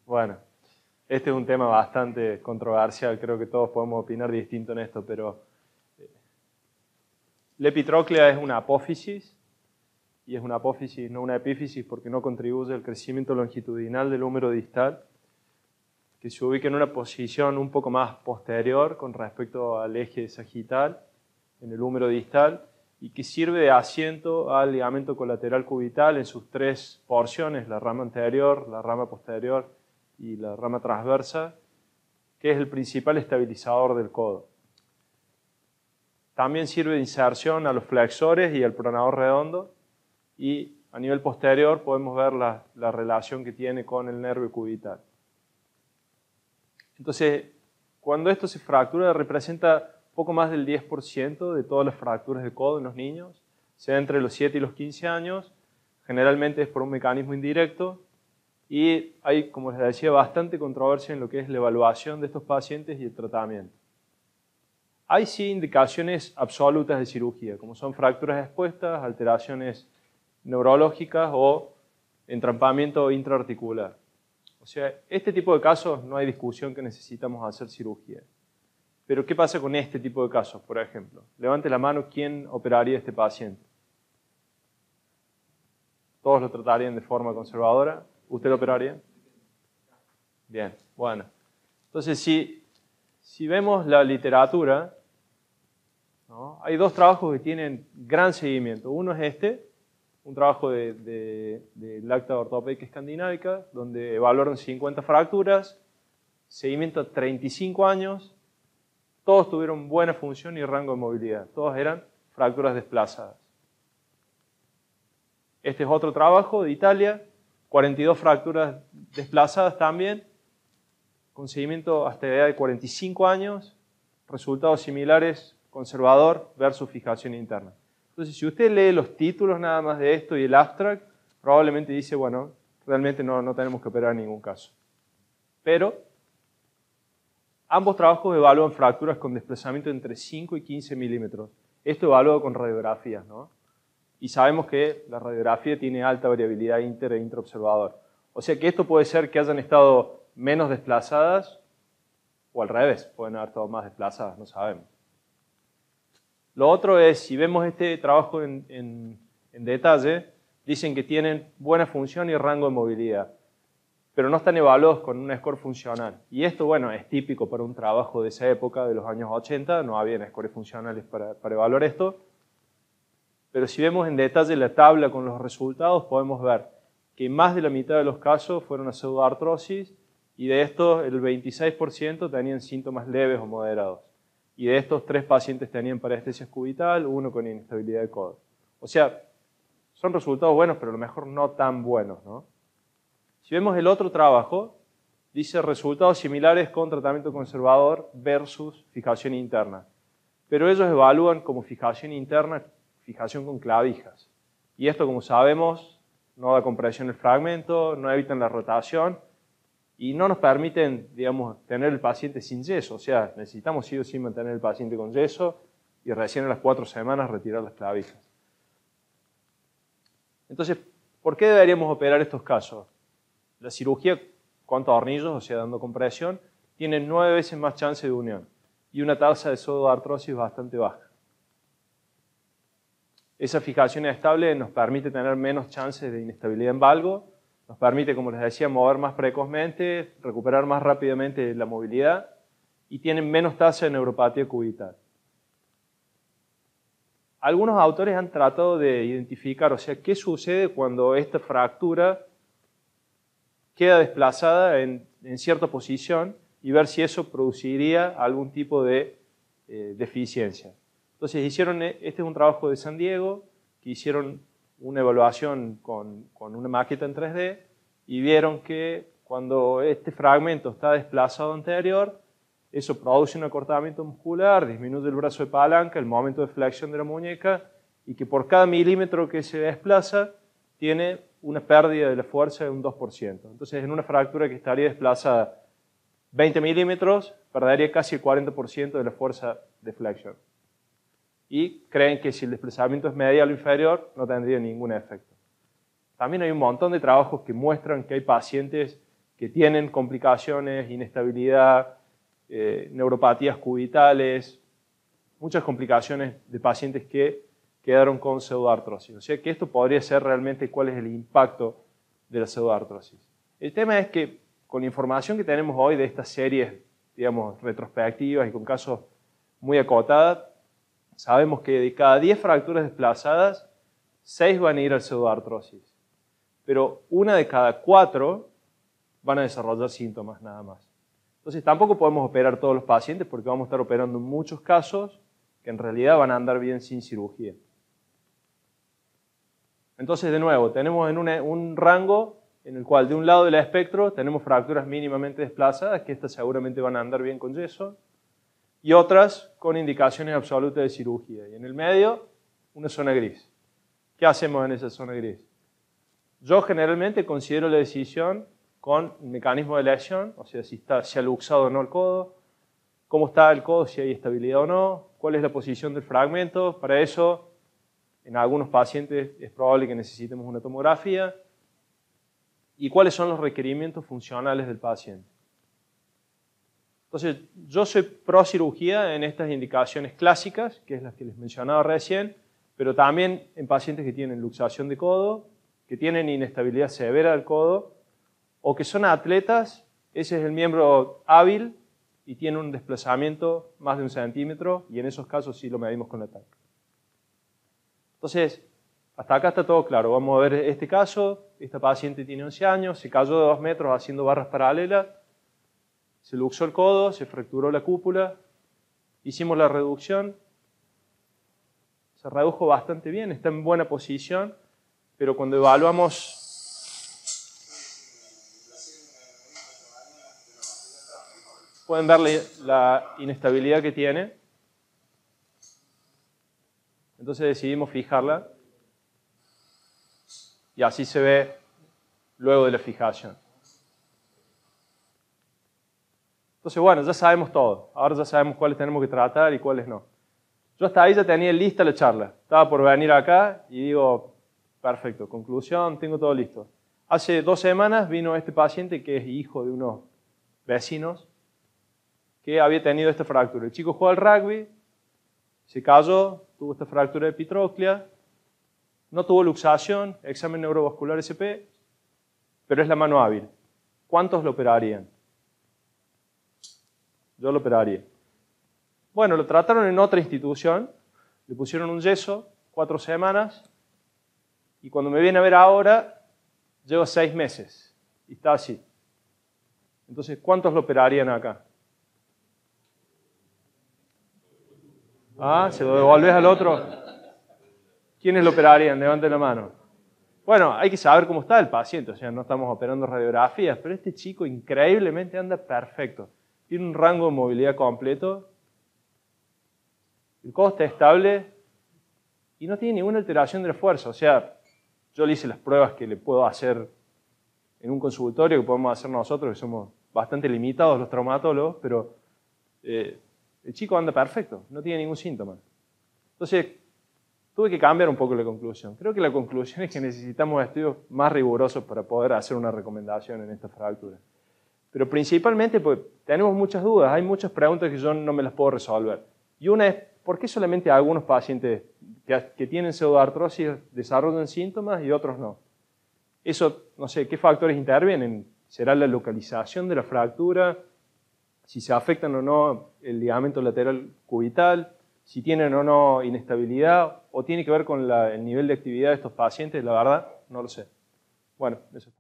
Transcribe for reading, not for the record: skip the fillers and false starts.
Bueno, este es un tema bastante controversial, creo que todos podemos opinar distinto en esto, pero la epitróclea es una apófisis, y es una apófisis, no una epífisis, porque no contribuye al crecimiento longitudinal del húmero distal, que se ubica en una posición un poco más posterior con respecto al eje sagital, en el húmero distal, y que sirve de asiento al ligamento colateral cubital en sus tres porciones, la rama anterior, la rama posterior y la rama transversa, que es el principal estabilizador del codo. También sirve de inserción a los flexores y al pronador redondo, y a nivel posterior podemos ver la relación que tiene con el nervio cubital. Entonces, cuando esto se fractura, representa poco más del 10% de todas las fracturas de codo en los niños, sea entre los 7 y los 15 años, generalmente es por un mecanismo indirecto, y hay, como les decía, bastante controversia en lo que es la evaluación de estos pacientes y el tratamiento. Hay sí indicaciones absolutas de cirugía, como son fracturas expuestas, alteraciones neurológicas o entrampamiento intraarticular. O sea, este tipo de casos no hay discusión que necesitamos hacer cirugía. Pero ¿qué pasa con este tipo de casos, por ejemplo? Levante la mano, ¿quién operaría a este paciente? ¿Todos lo tratarían de forma conservadora? ¿Usted lo operaría? Bien, bueno. Entonces, si vemos la literatura, ¿no? Hay dos trabajos que tienen gran seguimiento. Uno es este, un trabajo de Lacta Ortopédica Escandinávica, donde evaluaron 50 fracturas, seguimiento a 35 años, todos tuvieron buena función y rango de movilidad, todos eran fracturas desplazadas. Este es otro trabajo de Italia, 42 fracturas desplazadas también, con seguimiento hasta la edad de 45 años, resultados similares, conservador versus fijación interna. Entonces, si usted lee los títulos nada más de esto y el abstract, probablemente dice, bueno, realmente no tenemos que operar en ningún caso. Pero ambos trabajos evalúan fracturas con desplazamiento entre 5 y 15 milímetros. Esto evaluado con radiografías, ¿no? Y sabemos que la radiografía tiene alta variabilidad inter e intraobservador. O sea que esto puede ser que hayan estado menos desplazadas o al revés, pueden haber estado más desplazadas, no sabemos. Lo otro es, si vemos este trabajo en detalle, dicen que tienen buena función y rango de movilidad, pero no están evaluados con un score funcional. Y esto, bueno, es típico para un trabajo de esa época, de los años 80, no había scores funcionales para evaluar esto. Pero si vemos en detalle la tabla con los resultados, podemos ver que más de la mitad de los casos fueron a pseudoartrosis, y de estos el 26% tenían síntomas leves o moderados. Y de estos 3 pacientes tenían parestesia cubital, 1 con inestabilidad de codo. O sea, son resultados buenos, pero a lo mejor no tan buenos, ¿no? Si vemos el otro trabajo, dice resultados similares con tratamiento conservador versus fijación interna. Pero ellos evalúan como fijación interna, fijación con clavijas. Y esto, como sabemos, no da compresión del fragmento, no evitan la rotación y no nos permiten, digamos, tener el paciente sin yeso. O sea, necesitamos sí o sí mantener el paciente con yeso y recién a las 4 semanas retirar las clavijas. Entonces, ¿por qué deberíamos operar estos casos? La cirugía con tornillos, o sea, dando compresión, tiene 9 veces más chance de unión y una tasa de pseudoartrosis bastante baja. Esa fijación estable nos permite tener menos chances de inestabilidad en valgo, nos permite, como les decía, mover más precozmente, recuperar más rápidamente la movilidad y tienen menos tasa de neuropatía cubital. Algunos autores han tratado de identificar, o sea, qué sucede cuando esta fractura queda desplazada en cierta posición y ver si eso produciría algún tipo de deficiencia. Entonces este es un trabajo de San Diego, que hicieron una evaluación con una maqueta en 3D y vieron que cuando este fragmento está desplazado anterior, eso produce un acortamiento muscular, disminuye el brazo de palanca, el momento de flexión de la muñeca, y que por cada milímetro que se desplaza tiene una pérdida de la fuerza de un 2%. Entonces, en una fractura que estaría desplazada 20 milímetros, perdería casi el 40% de la fuerza de flexión. Y creen que si el desplazamiento es medial o inferior, no tendría ningún efecto. También hay un montón de trabajos que muestran que hay pacientes que tienen complicaciones, inestabilidad, neuropatías cubitales, muchas complicaciones de pacientes que quedaron con pseudoartrosis. O sea que esto podría ser realmente cuál es el impacto de la pseudoartrosis. El tema es que con la información que tenemos hoy de estas series, digamos, retrospectivas y con casos muy acotados, sabemos que de cada 10 fracturas desplazadas, 6 van a ir al pseudoartrosis. Pero una de cada 4 van a desarrollar síntomas nada más. Entonces tampoco podemos operar todos los pacientes porque vamos a estar operando muchos casos que en realidad van a andar bien sin cirugía. Entonces, de nuevo, tenemos en un rango en el cual de un lado del espectro tenemos fracturas mínimamente desplazadas, que estas seguramente van a andar bien con yeso, y otras con indicaciones absolutas de cirugía. Y en el medio, una zona gris. ¿Qué hacemos en esa zona gris? Yo generalmente considero la decisión con el mecanismo de lesión, o sea, si ha luxado o no el codo, cómo está el codo, si hay estabilidad o no, cuál es la posición del fragmento. Para eso, en algunos pacientes es probable que necesitemos una tomografía. Y cuáles son los requerimientos funcionales del paciente. Entonces, yo soy pro cirugía en estas indicaciones clásicas, que es las que les mencionaba recién, pero también en pacientes que tienen luxación de codo, que tienen inestabilidad severa del codo, o que son atletas, ese es el miembro hábil y tiene un desplazamiento más de 1 centímetro, y en esos casos sí lo medimos con la TAC. Entonces, hasta acá está todo claro. Vamos a ver este caso. Esta paciente tiene 11 años, se cayó de 2 metros haciendo barras paralelas, se luxó el codo, se fracturó la cúpula, hicimos la reducción, se redujo bastante bien, está en buena posición, pero cuando evaluamos pueden verle la inestabilidad que tiene. Entonces decidimos fijarla y así se ve luego de la fijación. Entonces, bueno, ya sabemos todo. Ahora ya sabemos cuáles tenemos que tratar y cuáles no. Yo hasta ahí ya tenía lista la charla. Estaba por venir acá y digo, perfecto, conclusión, tengo todo listo. Hace 2 semanas vino este paciente que es hijo de unos vecinos que había tenido esta fractura. El chico jugó al rugby, se cayó, tuvo esta fractura de epitróclea, no tuvo luxación, examen neurovascular SP, pero es la mano hábil. ¿Cuántos lo operarían? Yo lo operaría. Bueno, lo trataron en otra institución, le pusieron un yeso, 4 semanas, y cuando me viene a ver ahora, llevo 6 meses, y está así. Entonces, ¿cuántos lo operarían acá? Ah, ¿se lo devolves al otro? ¿Quiénes lo operarían? Levanten la mano. Bueno, hay que saber cómo está el paciente, o sea, no estamos operando radiografías, pero este chico increíblemente anda perfecto. Tiene un rango de movilidad completo, el codo está estable y no tiene ninguna alteración de la fuerza. O sea, yo le hice las pruebas que le puedo hacer en un consultorio, que podemos hacer nosotros, que somos bastante limitados los traumatólogos, pero el chico anda perfecto, no tiene ningún síntoma. Entonces, tuve que cambiar un poco la conclusión. Creo que la conclusión es que necesitamos estudios más rigurosos para poder hacer una recomendación en esta fractura. Pero principalmente porque tenemos muchas dudas, hay muchas preguntas que yo no me las puedo resolver. Y una es, ¿por qué solamente algunos pacientes que tienen pseudoartrosis desarrollan síntomas y otros no? Eso, no sé, ¿qué factores intervienen? ¿Será la localización de la fractura? ¿Si se afectan o no el ligamento lateral cubital? ¿Si tienen o no inestabilidad? ¿O tiene que ver con el nivel de actividad de estos pacientes? La verdad, no lo sé. Bueno, eso.